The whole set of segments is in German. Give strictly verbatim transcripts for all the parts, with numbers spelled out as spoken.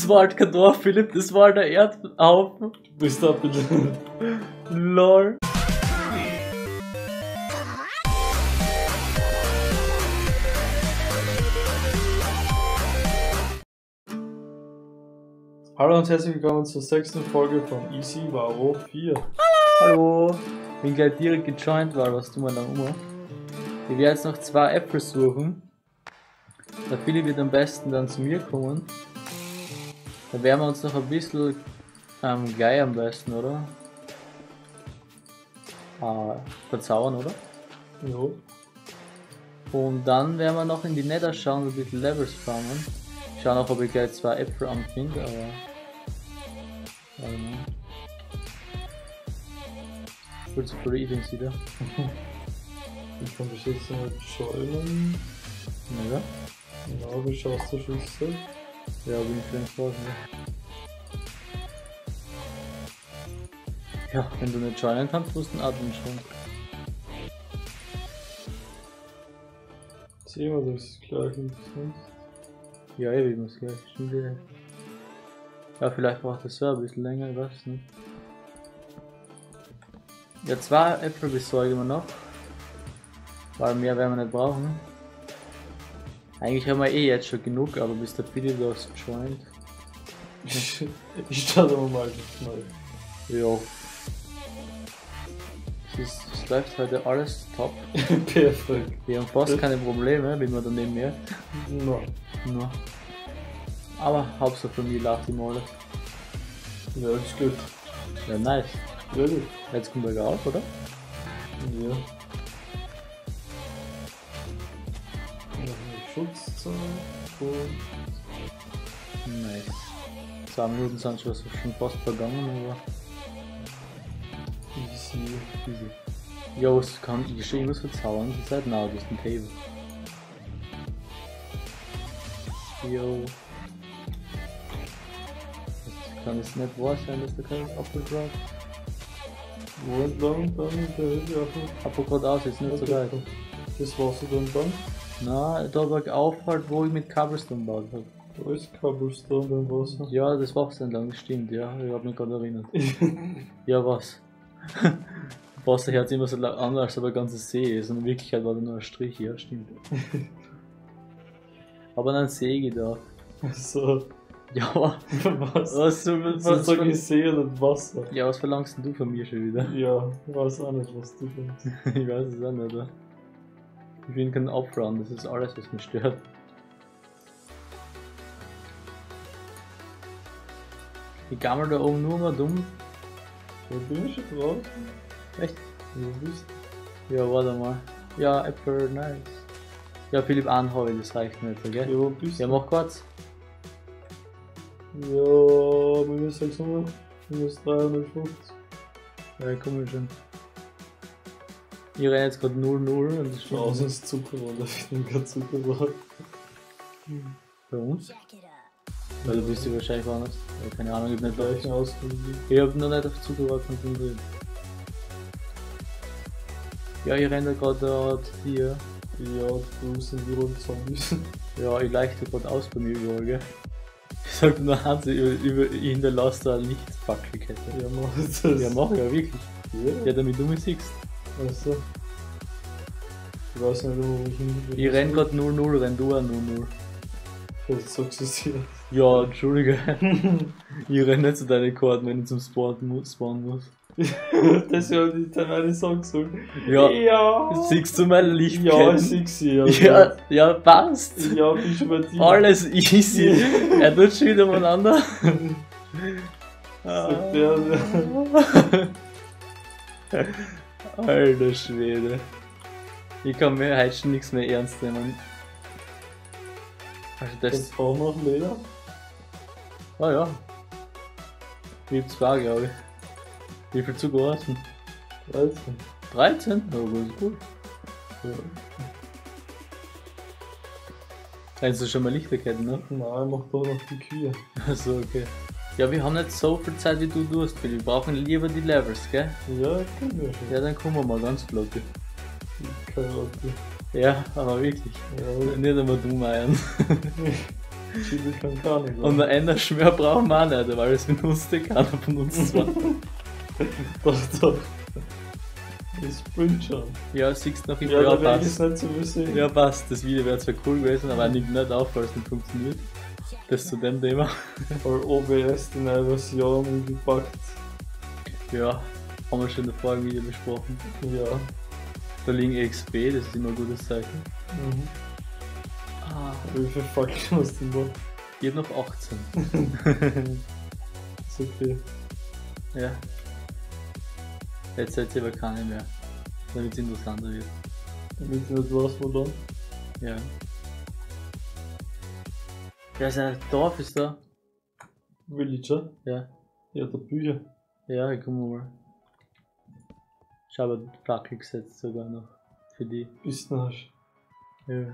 Das war halt kein Dorf, Philipp, das war der Erdhaufen. Du bist da bitte. Lol. Hallo und herzlich willkommen zur sechsten Folge von Easy Varo vier. Hallo. Bin gleich direkt gejoint, weil was tun wir dann um? Ich werde jetzt noch zwei Äpfel suchen. Der Philipp wird am besten dann zu mir kommen. Da werden wir uns noch ein bisschen ähm, gleich am besten, oder? Ah, verzaubern, oder? Jo. Und dann werden wir noch in die Nether schauen und ein bisschen Levels farmen. Ich schau noch, ob ich gleich zwei Äpfel anfinde, aber... Ähm, Good for eating wieder. Ich kann dich jetzt mal schäumen. Ja. Genau, wie schaust du Schüsse? Ja, bin ich für den Spaß, ne? Ja, wenn du nicht joinen kannst, musst du einen Admin schon. Sehen wir das gleich interessant. Ja, ewig muss gleich, stimmt wieder. Ja, vielleicht braucht das so ein bisschen länger, ich weiß nicht. Ja, zwei Äpfel besorgen wir noch. Weil mehr werden wir nicht brauchen. Eigentlich haben wir eh jetzt schon genug, aber bis der Philipp das joint. Ich starte mal mal. Ja. Es, ist, es läuft heute alles top. Perfekt. Wir haben fast keine Probleme, wie man daneben merkt. No. No. Aber Hauptsache für mich läuft immer alles. Ja, das ist gut. Ja, nice. Wirklich? Jetzt kommt er auf, oder? Ja. Noch eine Schutzzeit und... Nice. Zwei Minuten sind schon schon fast vergangen, aber... Easy. Easy. Jo, was kann ich schon irgendwas verzaubern? Die Zeit nah, das ist ein Table. Jo. Das kann es nicht wahr sein, dass der kein Apfel drauf. Wo entlang dann in der Höhe auf Apfel gerade aus, jetzt nicht so geil. Das Wasser dann dann? Na, da bergauf halt, wo ich mit Cobblestone gebaut habe. Da ist Cobblestone beim Wasser. Ja, das Wasser entlang, das stimmt, ja, ich hab mich gerade erinnert. Ja, was? Wasser hört sich immer so an, als ob ein ganzes See ist, und in Wirklichkeit war da nur ein Strich, ja, stimmt. Aber dann sehe ich da. So. Ja, Was? was, was, So was, sag was, ich See und Wasser. ja, was verlangst denn du von mir schon wieder? Ja, ich weiß auch nicht, was du denkst. Ich weiß es auch nicht, oder? Ich bin kein Opfer, das ist alles, was mich stört. Ich gammel da oben nur mal dumm. Ja, bin ich schon draußen? Echt? Wo bist Ja, warte mal. Ja, Apple, nice. Ja, Philipp, einen habe ich, das reicht nicht, du? gell? Ja, wo bist Ja, du? mach kurz. Ja, minus sechshundert, minus dreihundertfünfzig. Ja, komm schon. Ich renne jetzt gerade null null und das stimmt. Draußen ist Zucker, und da finde ich kein Zucker drauf. Bei uns? Weil du bist ja wahrscheinlich woanders. Ja, keine Ahnung, ich hab nicht auf. Gleichen Ausgang. Ich hab noch nicht auf Zuckerrohr konzentriert. Ja, ich renne gerade da zu dir. Ja, du sind die roten Zombies. Ja, ich leuchte gerade aus bei mir überall, gell? Ich sag nur Hans, über, über, ich hinterlasse da eine Lichtfackelkette. Ja, mach das. Ja, mach ja wirklich. Ja. Ja, damit du mich siehst. Also. Ich weiß nicht, wo ich hin will. Ich renn gerade null null, renn du auch null null. Das sagst du es hier. Ja, entschuldige. Ich renn nicht zu deinen Karten, wenn ich zum Spawn muss. Spawn muss. Das ist ja nicht meine Songs so. Ja. Ja. Siehst du meine Ja, Lichtketten? ich sehe sie. Ja, Ja, ja, passt. ja, bin schon bei dir. Alles easy. Er tut schon wieder miteinander. Sagt der, Alter Schwede. Ich kann mir heute schon nichts mehr ernst nehmen. Also das das. brauchen wir noch Leder. Ah ja. Ich hab zwei, glaube ich. Wie viel Zucker hast du? dreizehn. dreizehn? Ja, gut, ist gut. Ja. Kannst du schon mal Lichterketten, ne? Nein, ich mach da noch die Kühe. Achso, okay. Ja, wir haben nicht so viel Zeit wie du hast, Philipp. Wir brauchen lieber die Levels, gell? Ja, können wir schon. Ja, dann kommen wir mal ganz flott. Keine Ahnung. Ja, aber wirklich. Ja, Nicht einmal dumm eiern. Chili kann gar nicht. Und ein Enderschwör brauchen wir auch nicht, weil es benutzt eh keiner von uns zwar. Doch, doch. Das bringt schon. Ja, siehst du noch im Ja, ja, der Weg passt. ist nicht zu wissen. Ja, passt. Das Video wäre zwar cool gewesen, aber nimmt nicht auf, weil es nicht funktioniert. Das zu dem Thema. Weil O B S die neue Version umgepackt. Ja, haben wir schon in der vorigen Video besprochen. Ja. Da liegen X P, das ist immer ein gutes Zeichen. Mhm. Ah, Wie viel Fackeln hast du noch? ich hab noch achtzehn. Ist okay. Ja. Jetzt seid ihr aber keine mehr. Damit es interessanter wird. Damit du nicht weißt, wo dann. Ja. Ja, sein Dorf ist da. Villager? Ja. Ja, der Bücher. Ja, ich komm mal. Ich habe Fackel gesetzt sogar noch. Für die. Bist du hast. Ja.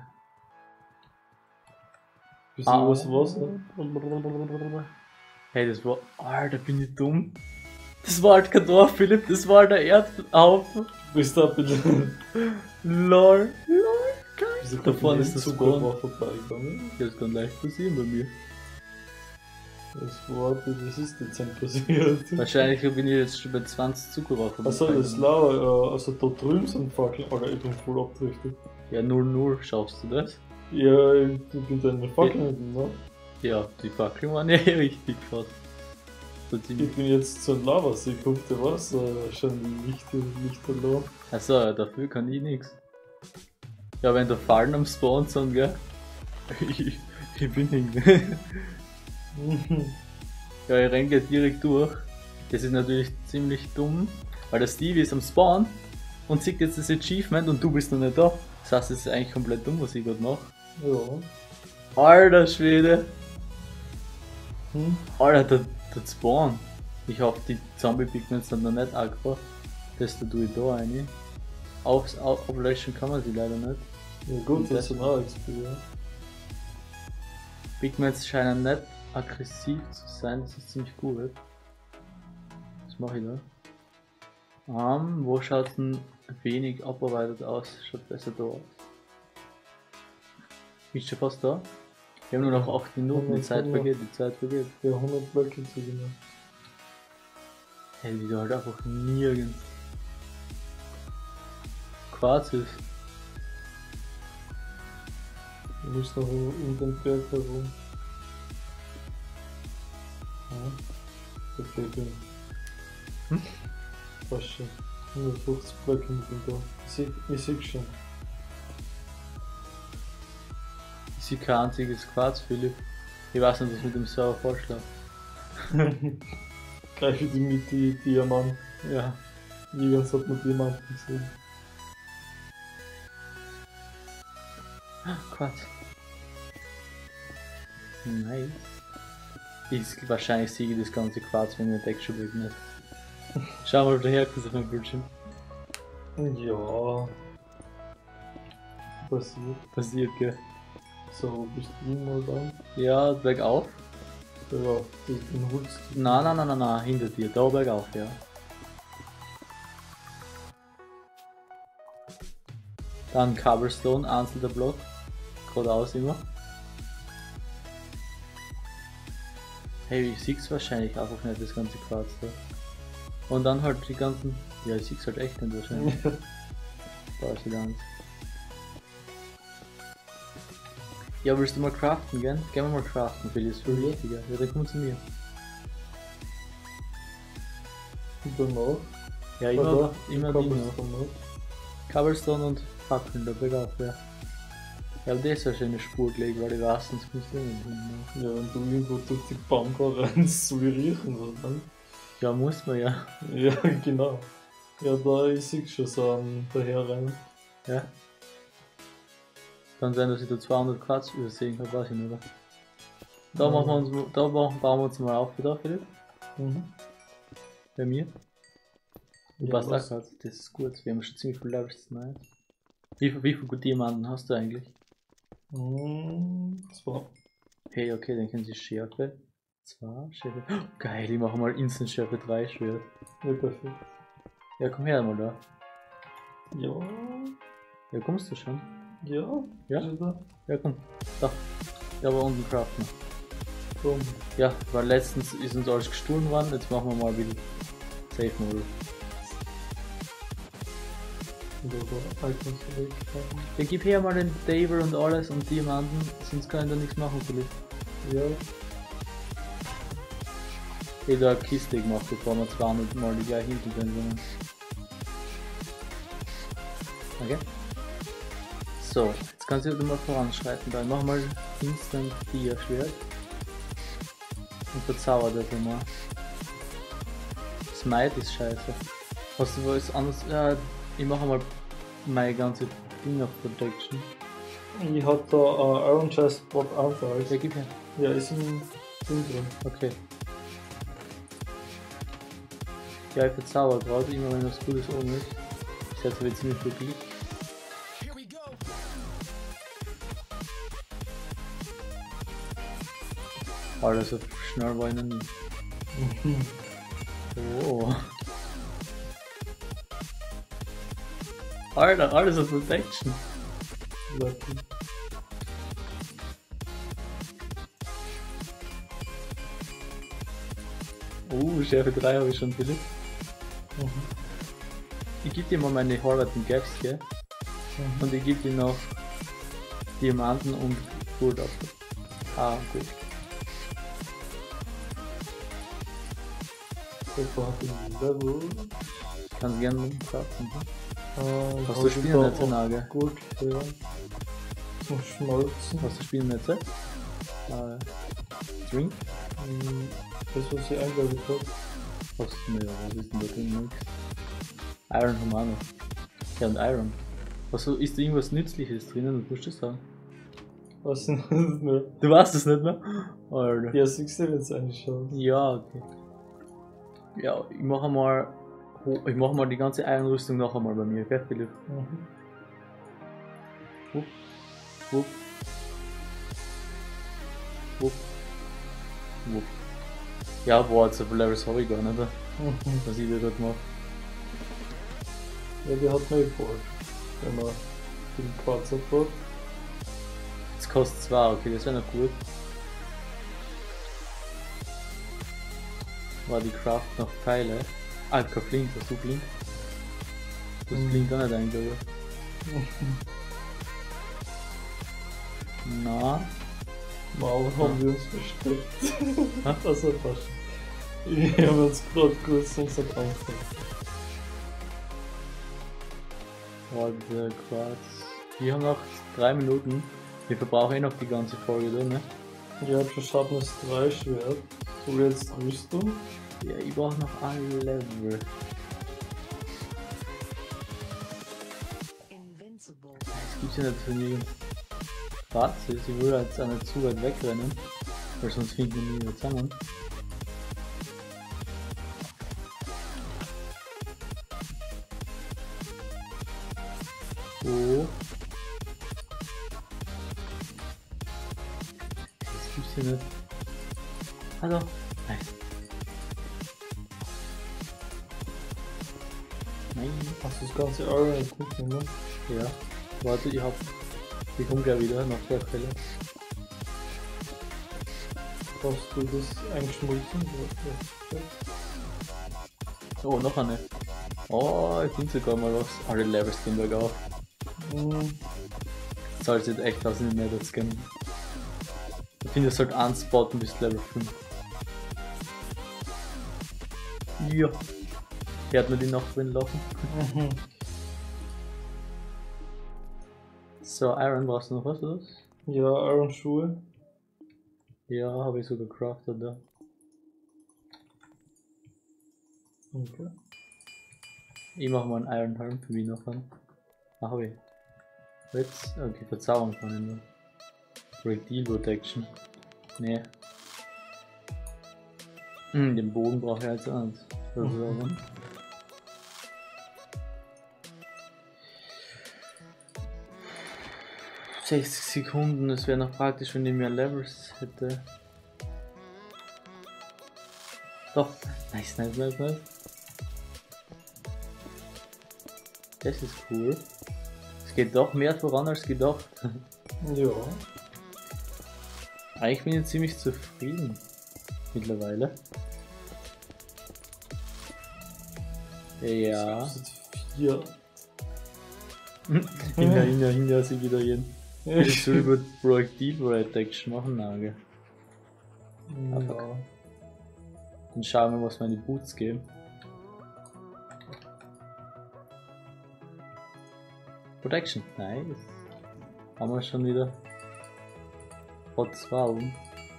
Bist du was Wasser? Hey, das war. Alter, bin ich dumm. Das war halt kein Dorf, Philipp, das war der Erdhaufen. Bist du bitte. Lol. Lol, geil. Wieso Da vorne ist das Spawn. Zucker vorbeigegangen? Das kann leicht passieren bei mir. Das war, das ist dezent passiert. Wahrscheinlich bin ich jetzt schon bei zwanzig Zuckerrohr. Also das Lauer, ja, also da drüben sind Fackeln, aber ich bin voll abgerichtet. Ja, null null, schaffst du das? Ja, ich bin deine Fackeln, ne? Ja, die Fackeln waren ja eh richtig fast. So Ich ziemlich. bin jetzt zum Lavasee, kommt der Wasser, schon Lichter, Lichter da. Achso, ja, dafür kann ich nichts. Ja, wenn da Fallen am Spawn sind, gell? ich, ich bin irgendwie. Ja, ich renn jetzt direkt durch. Das ist natürlich ziemlich dumm, weil der Stevie ist am Spawn und sieht jetzt das Achievement und du bist noch nicht da. Das heißt, es ist eigentlich komplett dumm, was ich gerade mache. Ja. Alter Schwede! Hm? Alter, der, der Spawn. Ich hoffe, die Zombie-Pigments sind noch nicht aggro. Das da tue ich da rein. Aufs auf, auflöschen kann man sie leider nicht. Ja gut, das ist ein A X P, ja. Pigments scheinen nicht aggressiv zu sein, das ist ziemlich gut. Was mache ich da? Um, wo schaut es denn wenig abarbeitet aus? Schaut besser da aus. Ist schon fast da? Wir haben nur noch acht Minuten, die Zeit vergeht, die Zeit vergeht. Ja, hundert Blöcke zu gewinnen. Hey, die da halt einfach nirgends. Quarz ist. Du musst noch um den Berg herum. Ja. Okay, bin. Hm? Passt schon. hundertfünfzig Blöcke mit dem da. Ich seh, ich seh schon. Ich sehe kein einziges Quarz, Philipp. Ich weiß nicht, was mit dem Server vorschlägt. Greife die mit die Diamant. Ja. Nirgends hat man Diamanten gesehen. Quarz. Nice. Ich, wahrscheinlich sehe ich das ganze Quarz, wenn ich Deck schon nicht. Schau mal, ob der herkommt auf meinem Bildschirm. Ja. Passiert. Passiert, gell? So, wo bist du mal dann? Ja, bergauf. Ja, den holst du. Nein, nein, nein, nein, nein, hinter dir, da bergauf, ja. Dann Cobblestone, einzelner Block. Geradeaus immer. Hey, ich sieh's wahrscheinlich einfach nicht, das ganze Quarz da. Und dann halt die ganzen. Ja, ich sieh's halt echt nicht wahrscheinlich. Da ist wieder eins. Ja, willst du mal craften, gell? Gehen wir mal craften, für das ist viel wichtiger. Ja, dann komm zu mir. Und danach? Ja, immer, Oder? immer die noch. Cobblestone und Fackeln, da bergauf, ja. Ja, aber das ist ja schon eine Spur gelegt, weil ich weiß, sonst musst du nicht hin. Ja, wenn du irgendwo durch die Bank rennst, so wie riechen, oder? Ja, muss man ja. Ja, genau. Ja, da ist ich schon so am daher rein. Ja. Kann sein, dass ich da zweihundert Quarz übersehen habe, weiß ich nicht, oder? Da, Ja. machen wir uns, da bauen wir uns mal auf wieder, Philipp. Mhm. Bei mir. Du Ja, passt auch was? gerade, das ist gut. Wir haben schon ziemlich viel Levels, nice. Wie, viel- wie viele Diamanten hast du eigentlich? Mhm. Zwei. Hey, okay, dann können sie Schärfe. Zwei, Schärfe. Oh, geil, ich mache mal Instant Schärfe drei Schwert. Ja, perfekt. Ja, komm her mal da. Ja. Ja, kommst du schon? Ja. Ja? Ist er da? Ja, komm. Da. Ja, aber unten craften. Komm. Ja, weil letztens ist uns alles gestohlen worden, jetzt machen wir mal wieder Safe Mode. Und da Icons wegpacken. Ja, gib her mal den Table und alles und Diamanten, sonst kann ich da nichts machen vielleicht. Ja. Ich hab da eine Kiste gemacht, bevor wir zweihundert Mal die gleiche Insel sind. Okay. So, jetzt kannst du mal voranschreiten. Dann mach mal Instant Dia Schwert. Und verzauber das mal. Smite ist scheiße. Hast du was anderes? Ja, ich mache mal meine ganze Ding of Protection. Ich hab da uh, Iron Chest Block Anteil. Ja, gib her. Ja, ist im Ding drin. Okay. Ja, ich verzauber gerade, immer wenn was Gutes oben ist. Ich setze mir ziemlich viel Glück. Alter, so schnell war ich noch nie. Oh. Alter, alles auf Protection. Lucky. Oh, Schärfe drei habe ich schon, Philipp. Mhm. Ich gebe dir mal meine Horvaten Gaps, gell? Mhm. Und ich gebe dir noch Diamanten und Gold ab. Ah, gut. Super, hab ich ein Level. Kannst gerne craften. Äh, Hast du Spielnetze, Nage? Gut, ja. Zum Schmelzen. Hast du Spielnetze? Ah, Drink? Ähm, Das, was ich eingeloggt habe. Hast du, ne, was ist denn da drin? Nix. Iron haben wir auch noch. Ja, und Iron. Was, ist da irgendwas Nützliches drinnen? Du musst das sagen. Was denn das mehr? Du weißt es nicht mehr? Alter. Ja, siehst du jetzt eigentlich schon. Ja, okay. Ja, ich mache mal. Ich mache mal die ganze Iron-Rüstung noch einmal bei mir, gell, Philipp? Mhm. Wupp. Wupp. Wupp. Wupp. Ja, boah, so viele Levels habe ich gar nicht, Mhm. was ich da gerade mache. Ja, die hat Mailboard. Wenn man den Quarz abbaut. Jetzt kostet zwei, okay, das wäre noch gut. War die Craft noch Teile. Ah, kein Flint, hast du Flint? Du hast Mhm. Flint auch nicht eingeloggt. Na, Mal haben wir uns versteckt. Also fast. Wir haben uns gerade kurz unser Angst. warte, Quarz. Wir haben noch drei Minuten. Wir verbrauchen eh noch die ganze Folge, oder, ne? Ich hab schon Sharpness drei Schwert. So jetzt Rüstung. Ja, ich brauche noch ein Level. Das gibt's ja nicht für nirgends. Fazit, ich will jetzt auch nicht zu weit wegrennen, weil sonst finden wir nie wieder zusammen. Oh. Das gibt's hier nicht. Hallo. Nein. Nein. Hast du das ganze Iron Equipment, ne? Ja. Warte, ich hab. Ich komm gleich wieder nach der Quelle. Hast du das eingeschmolzen? Oh, noch eine. Oh, ich finde sogar mal was. Alle Levels gehen bergauf. Mhm. Das soll jetzt echt aus nicht mehr das gehen. Ich finde, es sollte anspotten bis Level fünf. Ja. Hört man die noch drin laufen? Mhm. So, Iron, brauchst du noch was, oder? Ja, Iron Schuhe. Ja, habe ich sogar crafted da. Okay. Ich mache mal einen Iron Helm für mich noch an. Ah, habe ich. Jetzt, okay, Verzauberung kann ich nur. Projectile Protection. Nee. Hm, den Bogen brauche ich als eins. Mhm. sechzig Sekunden, es wäre noch praktisch, wenn ich mehr Levels hätte. Doch, nice, nice, nice, nice. Das ist cool. Es geht doch mehr voran als gedacht. Ja. Eigentlich bin ich ziemlich zufrieden mittlerweile. Ja. Vier. Hinter, hinter, hinter sie wieder jeden. Ich soll über Projektil-Protection machen, Nagel. Ja. Dann schauen wir, was meine Boots geben. Protection, nice. Haben wir schon wieder. Hot zwei.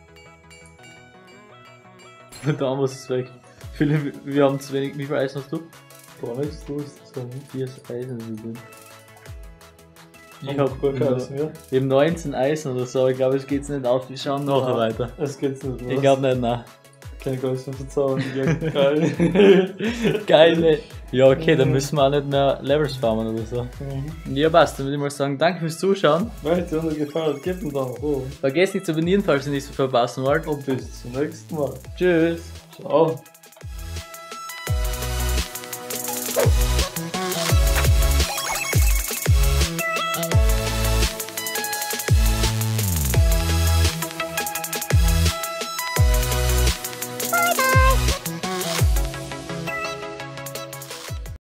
Da ist es weg. Philipp, wir haben zu wenig. Wie viel Eisen hast du? Gar nichts, du hast es dann. Vier Eisen drin. Ich hab gar keines mehr. Wir haben neunzehn Eisen oder so, ich glaube es geht's nicht auf, wir schauen nachher weiter. Es geht's nicht los. Ich glaube nicht, nein. Keine Geist mehr zaubern, geil. Geil. Ja, okay, dann müssen wir auch nicht mehr Levels farmen oder so. Mhm. Ja, passt, dann würde ich mal sagen, danke fürs Zuschauen. Wenn es dir noch gefallen hat, gib mir da noch hoch. Vergesst nicht zu abonnieren, falls ihr nichts verpassen wollt. Und bis zum nächsten Mal. Tschüss. Ciao.